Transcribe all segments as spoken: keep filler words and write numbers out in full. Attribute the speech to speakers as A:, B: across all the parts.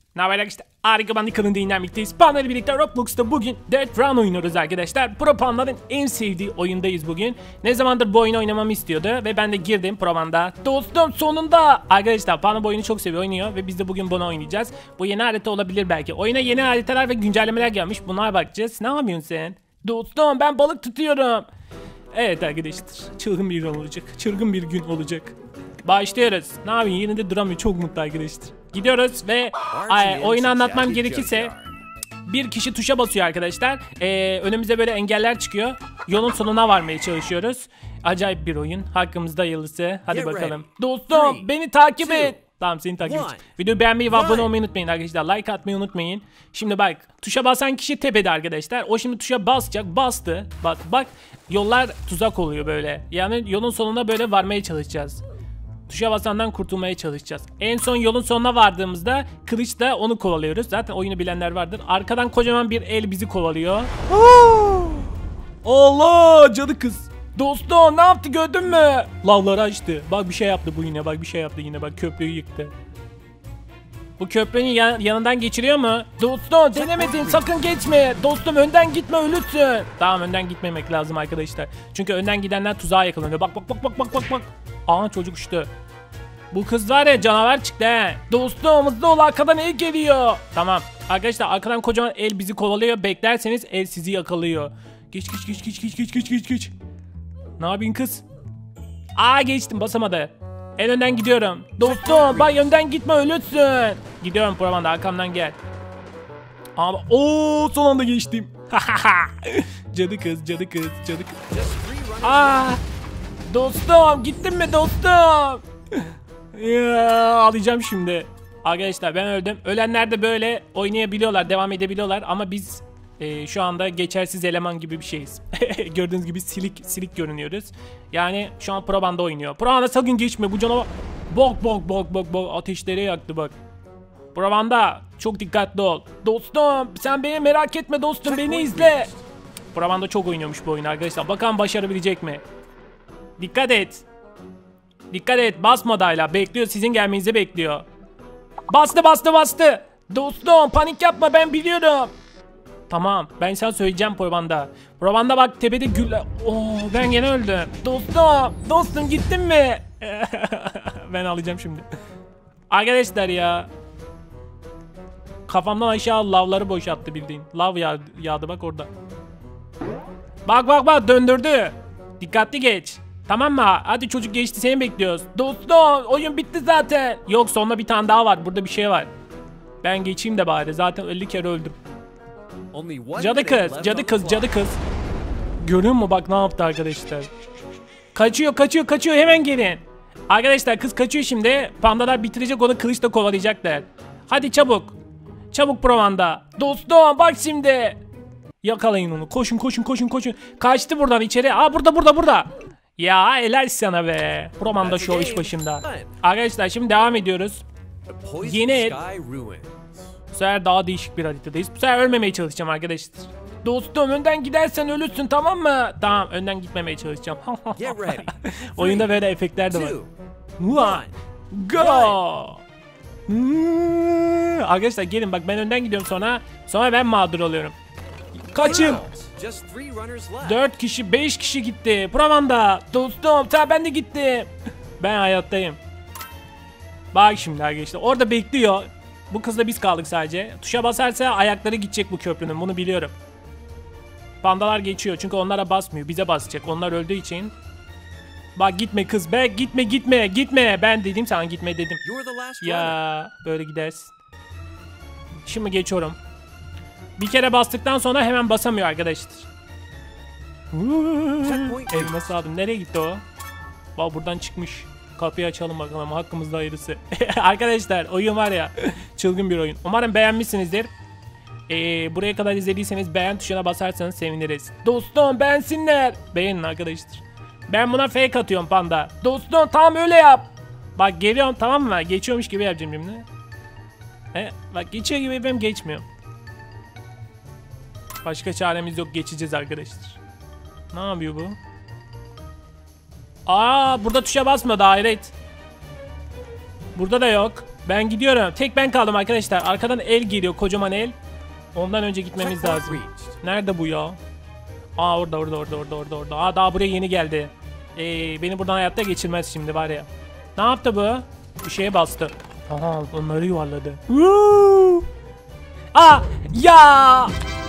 A: Ne haber arkadaşlar? Harika Bandica'nın dinlenmekteyiz. Panda ile birlikte Roblox'ta bugün Death Run oynuyoruz arkadaşlar. Pro Panda'nın en sevdiği oyundayız bugün. Ne zamandır bu oyunu oynamamı istiyordu ve ben de girdim Pro Panda. Dostum sonunda! Arkadaşlar Panda bu oyunu çok seviyor, oynuyor ve biz de bugün bunu oynayacağız. Bu yeni harita olabilir belki. Oyuna yeni haritalar ve güncellemeler gelmiş. Buna bakacağız. Ne yapıyorsun sen? Dostum ben balık tutuyorum. Evet arkadaşlar. Çılgın bir gün olacak. Çılgın bir gün olacak. Başlıyoruz. Ne yapayım? Yerinde duramıyor. Çok mutlu arkadaşlar. Gidiyoruz ve ay, oyunu anlatmam gerekirse bir kişi tuşa basıyor arkadaşlar. Ee, önümüze böyle engeller çıkıyor. Yolun sonuna varmaya çalışıyoruz. Acayip bir oyun. Hakkımızda hayırlısı. Hadi bakalım. Dostum beni takip et. Tamam seni takip edeceğim. Videoyu beğenmeyi ve abone olmayı unutmayın arkadaşlar. Like atmayı unutmayın. Şimdi bak tuşa basan kişi tepede arkadaşlar. O şimdi tuşa basacak. Bastı. Bak bak yollar tuzak oluyor böyle. Yani yolun sonuna böyle varmaya çalışacağız. Tuşa basandan kurtulmaya çalışacağız. En son yolun sonuna vardığımızda kılıçla onu kovalıyoruz. Zaten oyunu bilenler vardır. Arkadan kocaman bir el bizi kovalıyor. Allah cadı kız. Dostum ne yaptı gördün mü? Lavları açtı. Bak bir şey yaptı bu yine. Bak bir şey yaptı yine. Bak köprüyü yıktı. Bu köprünün yan yanından geçiriyor mu? Dostum denemedin sakın geçme. Dostum önden gitme ölürsün. Tamam önden gitmemek lazım arkadaşlar. Çünkü önden gidenler tuzağa yakalanıyor. Bak bak bak bak bak bak bak. Aa çocuk uçtu. Bu kız var ya canavar çıktı he. Dostum hızlı ol arkadan el geliyor. Tamam arkadaşlar arkadan kocaman el bizi kovalıyor. Beklerseniz el sizi yakalıyor. Geç geç geç geç geç geç geç geç geç. Ne yapayım kız? Aa geçtim basamadı. En önden gidiyorum. Dostum bak önden gitme ölürsün. Gidiyorum Pro arkamdan gel. Ama ooo son anda geçtim. Cadı kız cadı kız cadı kız. Aa dostum gittin mi dostum? Ya, alacağım şimdi. Arkadaşlar ben öldüm. Ölenler de böyle oynayabiliyorlar, devam edebiliyorlar ama biz e, şu anda geçersiz eleman gibi bir şeyiz. Gördüğünüz gibi silik silik görünüyoruz. Yani şu an Pro Panda oynuyor. Pro Panda sakın geçme bu canavar. Bak bak bak bak bak ateşleri yaktı bak. Pro Panda çok dikkatli ol. Dostum sen beni merak etme dostum beni izle. Pro Panda çok oynuyormuş bu oyunu arkadaşlar. Bakalım başarabilecek mi? Dikkat et. Dikkat et basmadı hala bekliyor sizin gelmenizi bekliyor. Bastı bastı bastı. Dostum panik yapma ben biliyorum. Tamam ben sana söyleyeceğim Pro Panda. Pro Panda bak tepede gül. Oo ben gene öldüm. Dostum dostum gittin mi? Ben alacağım şimdi. Arkadaşlar ya. Kafamdan aşağı lavları boşalttı bildiğin. Lav yağ, yağdı bak orada. Bak bak bak döndürdü. Dikkatli geç. Tamam mı? Hadi çocuk geçti seni bekliyoruz. Dostum oyun bitti zaten. Yok sonunda bir tane daha var. Burada bir şey var. Ben geçeyim de bari. Zaten elli kere öldüm. Cadı kız, cadı kız, cadı kız. Görüyor musun bak ne yaptı arkadaşlar. Kaçıyor, kaçıyor, kaçıyor. Hemen gelin. Arkadaşlar kız kaçıyor şimdi. Pandalar bitirecek onu kılıçla kovalayacaklar. Hadi çabuk. Çabuk Pro Panda. Dostum bak şimdi. Yakalayın onu. Koşun, koşun, koşun, koşun. Kaçtı buradan içeri. Aa burada, burada, burada. Ya helal sana be. Pro Panda şu iş başında. Arkadaşlar şimdi devam ediyoruz. Yeni el. Bu sefer daha değişik bir haritadayız. Bu sefer ölmemeye çalışacağım arkadaşlar. Dostum önden gidersen ölürsün tamam mı? Tamam önden gitmemeye çalışacağım. Oyunda böyle efektler de var. One, go. Arkadaşlar gelin bak ben önden gidiyorum sonra. Sonra ben mağdur oluyorum. Kaçın. dört kişi beş kişi gitti. Pro Panda. Dostum ta ben de gittim. Ben hayattayım. Bak şimdi arkadaşlar orada bekliyor. Bu kızla biz kaldık sadece. Tuşa basarsa ayakları gidecek bu köprünün bunu biliyorum. Pandalar geçiyor çünkü onlara basmıyor bize basacak. Onlar öldüğü için. Bak gitme kız be gitme gitme gitme. Ben dedim sana gitme dedim. Ya böyle gidersin. Şimdi geçiyorum. Bir kere bastıktan sonra hemen basamıyor arkadaşlar. Elması aldım. Nereye gitti o? Bak buradan çıkmış. Kapıyı açalım bakalım. Hakkımızda hayırlısı. Arkadaşlar oyun var ya. Çılgın bir oyun. Umarım beğenmişsinizdir. Ee, buraya kadar izlediyseniz beğen tuşuna basarsanız seviniriz. Dostum beğensinler. Beğenin arkadaşlar. Ben buna fake atıyorum Panda. Dostum tam öyle yap. Bak geliyorum tamam mı? Geçiyormuş gibi yapacağım şimdi. He, bak geçiyor gibi yapayım geçmiyorum. Başka çaremiz yok geçeceğiz arkadaşlar. Ne yapıyor bu? Aa burada tuşa basmadı hayret. Burada da yok. Ben gidiyorum. Tek ben kaldım arkadaşlar. Arkadan el geliyor. Kocaman el. Ondan önce gitmemiz lazım. Nerede bu ya? Aa orada orada orada orada orada orada. Aa daha buraya yeni geldi. Ee, beni buradan hayatta geçirmez şimdi var ya. Ne yaptı bu? Bir şeye bastı. Aha onları yuvarladı. Woo! Aa ya!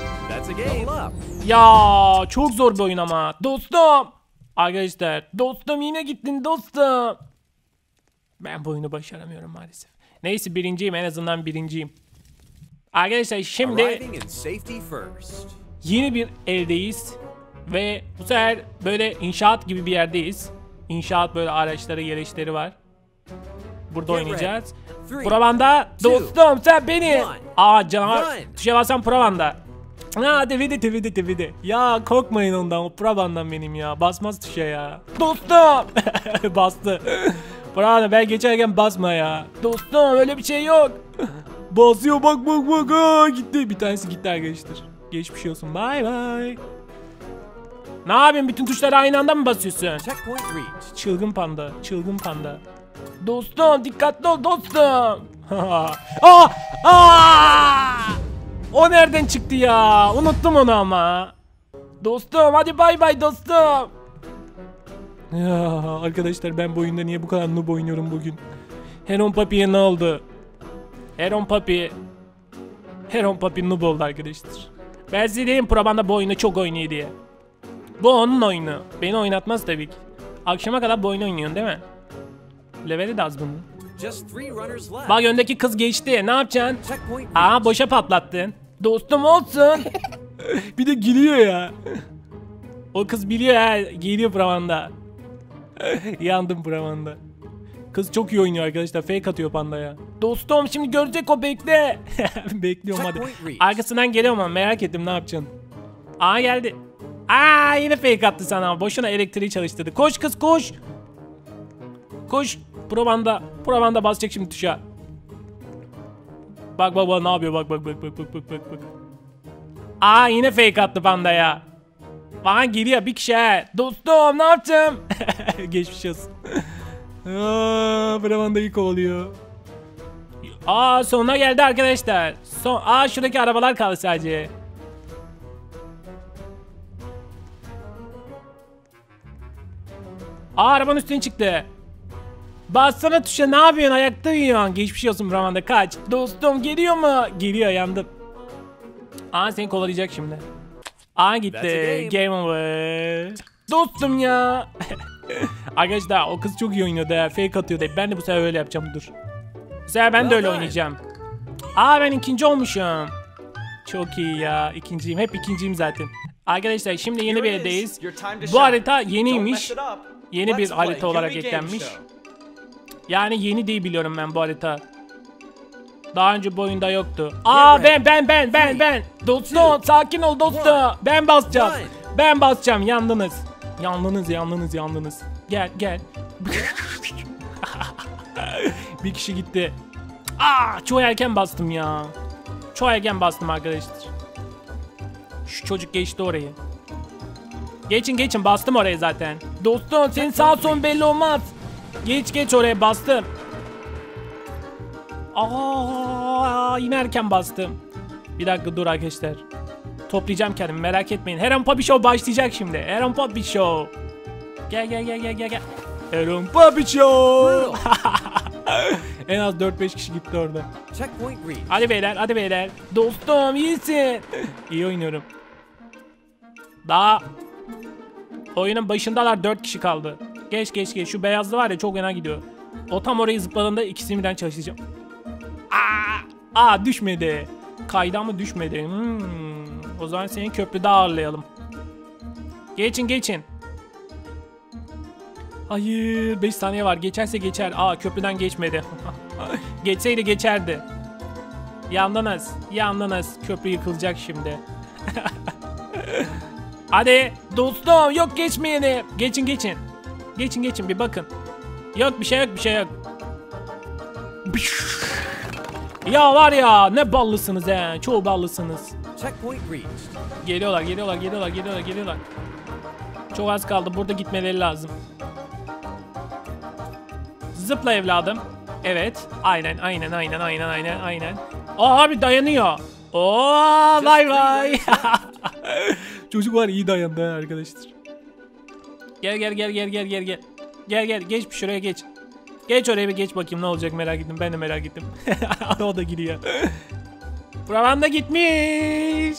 A: Ya çok zor bir oyun ama. Dostum. Arkadaşlar dostum yine gittin dostum. Ben bu oyunu başaramıyorum maalesef. Neyse birinciyim, en azından birinciyim. Arkadaşlar şimdi yeni bir evdeyiz. Ve bu sefer böyle inşaat gibi bir yerdeyiz. İnşaat böyle araçları, gereçleri var. Burada oynayacağız. Provanda dostum sen beni. Aa canavar. Tuşa basam Provanda. Ha tevidi tevidi tevidi. Ya korkmayın ondan, o Provanda'm benim ya. Basmaz tuşa ya. Dostum. Bastı. Provanda ben geçerken basma ya. Dostum öyle bir şey yok. Basıyor bak bak bak. Aa, gitti. Bir tanesi gitti arkadaşlar. Geçmiş olsun. Bye bye. Ne yapayım, bütün tuşları aynı anda mı basıyorsun? Çılgın panda, çılgın panda. Dostum dikkatli ol dostum. Aa! Aa! O nereden çıktı ya? Unuttum onu ama. Dostum hadi bay bay dostum. Ya arkadaşlar ben bu oyunda niye bu kadar noob oynuyorum bugün? Heron Papi'ye ne oldu? Heron Papi Heron Papi noob oldu arkadaşlar. Ben size diyeyim Provanda bu oyunu çok oynuyor diye. Bu onun oyunu. Beni oynatmaz tabii ki. Akşama kadar bu oyunu oynuyorsun değil mi? Leveli de az bunun. Bak öndeki kız geçti. Ne yapacaksın? Aa boşa patlattın. Dostum olsun. Bir de gülüyor ya. O kız biliyor ha. Geliyor Provanda. Yandım Provanda. Kız çok iyi oynuyor arkadaşlar. Fake atıyor pandaya. Dostum şimdi görecek o, bekle. Bekliyorum hadi. Arkasından geliyorum ama merak ettim ne yapacaksın. Aa geldi. Aa yine fake attı sana. Boşuna elektriği çalıştırdı. Koş kız koş. Koş. Provanda. Provanda basacak şimdi tuşa. Bak bak bak ne yapıyor, bak bak bak bak bak bak bak bak. Aa yine fake attı pandaya. Bana geliyor bir kişi he. Dostum ne yaptım? Geçmiş olsun. Aa Provanda'yı kovalıyor. Aa sonuna geldi arkadaşlar. Son. Aa şuradaki arabalar kaldı sadece. Aa arabanın üstüne çıktı. Bassana tuşa, ne yapıyorsun, ayakta uyuyorsun. Geçmiş olsun Provanda, kaç. Dostum geliyor mu? Geliyor, yandım. Aa seni kovalayacak şimdi. Aa gitti. Game over. Dostum ya. Arkadaşlar o kız çok iyi oynuyordu ya. Fake atıyordu. Ben de bu sefer öyle yapacağım, dur. Bu sefer ben de öyle oynayacağım. Aa ben ikinci olmuşum. Çok iyi ya, ikinciyim. Hep ikinciyim zaten. Arkadaşlar şimdi yeni bir evdeyiz. Bu harita yeniymiş. Yeni bir harita olarak eklenmiş. Yani yeni değil biliyorum ben bu harita. Daha önce bu oyunda yoktu. Aa ben ben ben ben ben. Dostum sakin ol dostum. Ben basacağım. Ben basacağım. Yandınız. Yandınız yandınız yandınız. Gel gel. Bir kişi gitti. Aa çok erken bastım ya. Çok erken bastım arkadaşlar. Şu çocuk geçti orayı. Geçin geçin, bastım oraya zaten. Dostum senin sağ son belli olmaz. Geç geç oraya, bastım. Aa yine erken bastım. Bir dakika dur arkadaşlar. Toplayacağım kendimi, merak etmeyin. Heron Papi Show başlayacak şimdi. Heron Papi Show. Gel gel gel gel gel gel. Heron Papi Show. En az dört beş kişi gitti orada. Hadi beyler hadi beyler. Dostum iyisin. İyi oynuyorum. Daha oyunun başındalar, dört kişi kaldı. Geç geç geç, şu beyazlı var ya çok fena gidiyor. O tam orayı zıpladığında ikisini birden çalışacağım. Aa, aa düşmedi. Kayda mı düşmedi? Hmm. O zaman seni köprüde ağırlayalım. Geçin geçin. Hayır beş saniye var, geçerse geçer. Aa köprüden geçmedi. Geçseydi geçerdi. Yandınız yandınız, köprü yıkılacak şimdi. Hadi dostum, yok geçmeyeni. Geçin geçin. Geçin geçin bir bakın. Yok bir şey yok bir şey yok. Ya var ya ne ballısınız he. Çoğu ballısınız. Geliyorlar geliyorlar geliyorlar geliyorlar geliyorlar. Çok az kaldı, burada gitmeleri lazım. Zıpla evladım. Evet. Aynen aynen aynen aynen aynen aynen. Aa abi dayanıyor. Oo vay vay. Çocuk var iyi dayandı arkadaşlar. Gel gel gel gel gel gel gel. Gel gel geç bir şuraya geç. Geç oraya bir geç bakayım ne olacak merak ettim. Ben de merak ettim. O da giriyor. Buradan da gitmiş.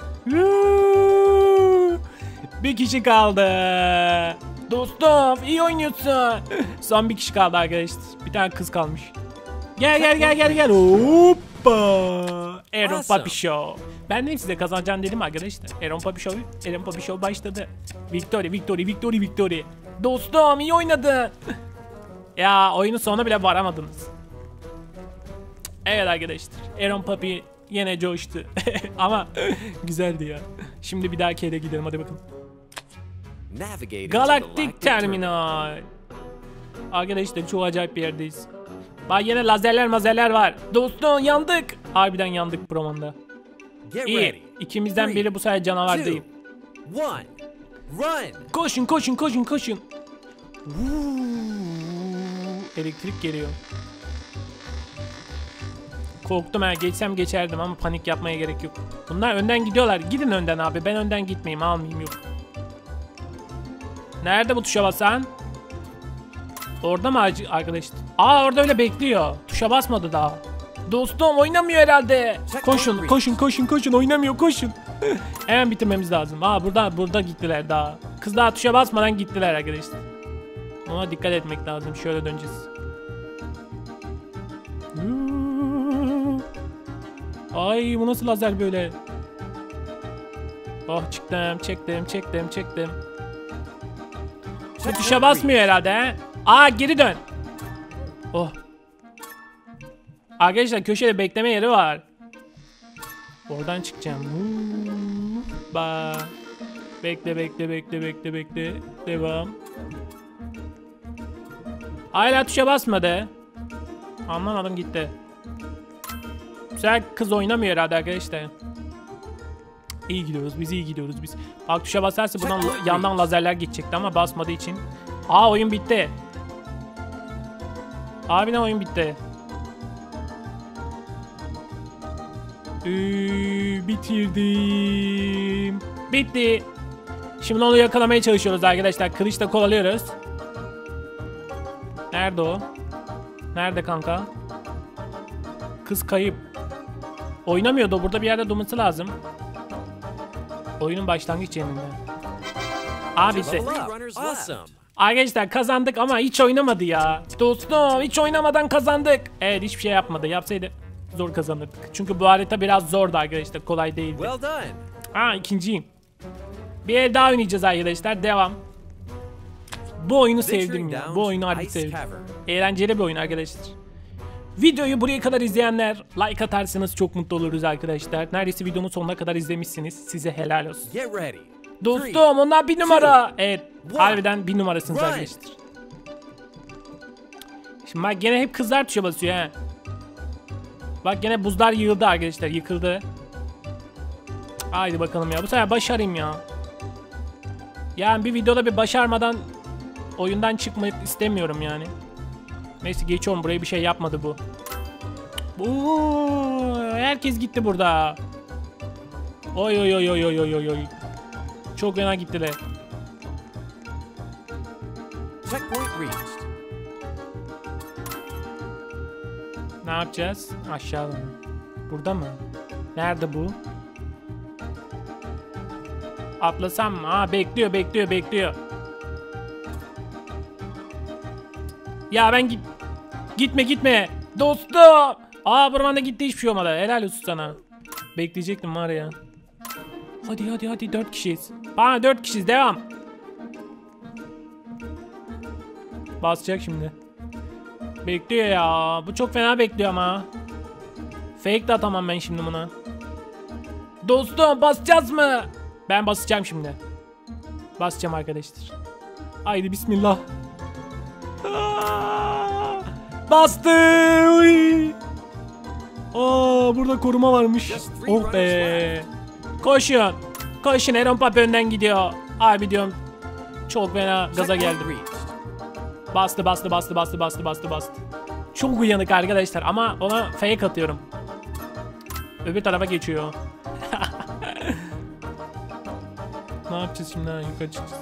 A: Bir kişi kaldı. Dostum iyi oynuyorsun. Son bir kişi kaldı arkadaşlar. Bir tane kız kalmış. Gel gel gel gel gel. Hoppa. Aaron Papi Show. Ben de size kazanacağım dedim arkadaşlar. Aaron Papi Show. Aaron Papi Show başladı. Victory, victory, victory, victory. Dostum iyi oynadın. Ya oyunun sonuna bile varamadınız. Evet arkadaşlar. Aaron Papi yine coştu. Ama güzeldi ya. Şimdi bir dahaki yere gidelim hadi bakalım. Galaktik Terminal. Arkadaşlar çok acayip bir yerdeyiz. Bak yine lazerler mazerler var. Dostum yandık. Harbiden yandık promanda. İyi. İkimizden biri bu sefer canavar değil. Koşun koşun koşun koşun. Elektrik geliyor. Korktum ha geçsem geçerdim ama panik yapmaya gerek yok. Bunlar önden gidiyorlar. Gidin önden abi ben önden gitmeyeyim almayayım yok. Nerede bu tuşa basan? Orada mı arkadaşlar? Aa orada öyle bekliyor. Tuşa basmadı daha. Dostum oynamıyor herhalde. Koşun koşun koşun koşun oynamıyor koşun. Hemen bitirmemiz lazım. Aa burada burada gittiler daha. Kız daha tuşa basmadan gittiler arkadaşlar. Ama dikkat etmek lazım. Şöyle döneceğiz. Ay bu nasıl lazer böyle? Oh çıktım çektim çektim çektim. Bu tuşa basmıyor herhalde he. Aa geri dön. Oh. Arkadaşlar köşede bekleme yeri var. Oradan çıkacağım. Ba. Bekle bekle bekle bekle bekle. Devam. Hala tuşa basmadı. Anlamadım gitti. Güzel kız oynamıyor herhalde arkadaşlar. İyi gidiyoruz biz iyi gidiyoruz biz. Bak tuşa basarsa buradan yandan lazerler gidecekti ama basmadığı için. Aa oyun bitti. Abi ne oyun bitti. Ee, bitirdim. Bitti. Şimdi onu yakalamaya çalışıyoruz arkadaşlar. Kılıçla kovalıyoruz. Nerede o? Nerede kanka? Kız kayıp. Oynamıyordu. Burada bir yerde durması lazım. Oyunun başlangıç yerinde. Abisi. Arkadaşlar kazandık ama hiç oynamadı ya. Dostum hiç oynamadan kazandık. Evet hiçbir şey yapmadı. Yapsaydı zor kazanırdık. Çünkü bu harita biraz zordu arkadaşlar. Kolay değildi. Aa ikinciyim. Bir el daha oynayacağız arkadaşlar. Devam. Bu oyunu sevdim ya. Bu oyunu harbi sevdim. Eğlenceli bir oyun arkadaşlar. Videoyu buraya kadar izleyenler like atarsanız çok mutlu oluruz arkadaşlar. Neredeyse videonun sonuna kadar izlemişsiniz. Size helal olsun. Dostum onlar bir numara. Evet harbiden bir numarasınız arkadaşlar. Şimdi bak gene hep kızlar tuşa basıyor he. Bak gene buzlar yığıldı arkadaşlar yıkıldı. Haydi bakalım ya bu sefer başarayım ya. Yani bir videoda bir başarmadan oyundan çıkmak istemiyorum yani. Neyse geçiyorum buraya bir şey yapmadı bu. Oo, herkes gitti burada. Oy oy oy oy oy oy oy oy. Çok fena gittiler. Ne yapacağız? Aşağıda mı? Burada mı? Nerede bu? Atlasam mı? Aa bekliyor bekliyor bekliyor. Ya ben git gitme gitme dostum. Aa buradan da gitti hiçbir şey olmadı. Helal olsun sana. Bekleyecektim var ya. Hadi hadi hadi dört kişiyiz. Aa dört kişiyiz devam. Basacak şimdi. Bekliyor ya. Bu çok fena bekliyor ama. Fake de atamam ben şimdi buna. Dostum basacağız mı? Ben basacağım şimdi. Basacağım arkadaşlar. Haydi bismillah. Aa, bastı. Uy. Aa burada koruma varmış. Oh be. Koşun. Koşun Aaron Papi önden gidiyor. Abi diyorum. Çok fena gaza geldi. Bastı bastı bastı bastı bastı bastı bastı. Çok uyanık arkadaşlar ama ona fake atıyorum. Öbür tarafa geçiyor. Ne yapacağız şimdi? Ha, yukarı çıkacağız.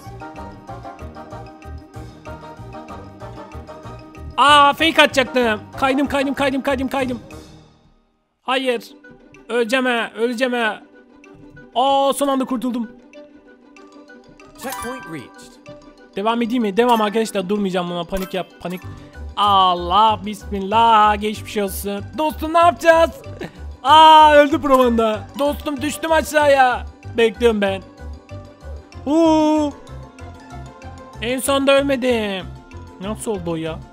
A: Aa, fake atacaktım. Kaydım kaydım kaydım kaydım kaydım. Hayır. Öleceğim ha, öleceğim ha. Aa, son anda kurtuldum.
B: Checkpoint reached.
A: Devam edeyim mi? Devam arkadaşlar, durmayacağım buna. Panik yap, panik. Allah bismillah, geçmiş olsun. Dostum ne yapacağız? Aa, öldü provanda. Dostum düştüm aşağıya. Bekliyorum ben. Uuu. En sonda ölmedim. Nasıl oldu o ya?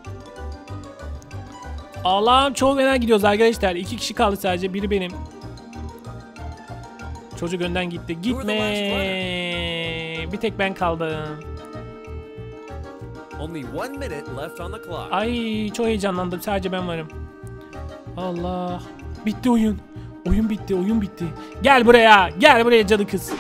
A: Allah'ım, çok fena gidiyoruz arkadaşlar. İki kişi kaldı sadece. Biri benim. Çocuk önden gitti. Gitme. Bir tek ben kaldım.
B: Only one minute left on the clock.
A: Ay, çok heyecanlandım. Sadece ben varım. Allah. Bitti oyun. Oyun bitti. Oyun bitti. Gel buraya. Gel buraya cadı kız.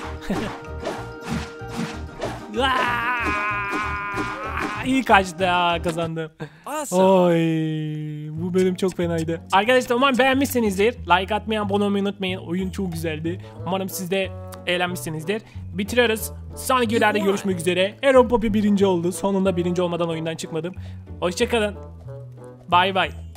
A: İyi kaçtı ha, kazandım.
B: Awesome.
A: Oy, bu bölüm çok fenaydı. Arkadaşlar umarım beğenmişsinizdir. Like atmayı, abone olmayı unutmayın. Oyun çok güzeldi. Umarım siz de eğlenmişsinizdir. Bitiriyoruz. Sonraki videolarda görüşmek üzere. Aaron Poppy birinci oldu. Sonunda birinci olmadan oyundan çıkmadım. Hoşçakalın. Bay bay.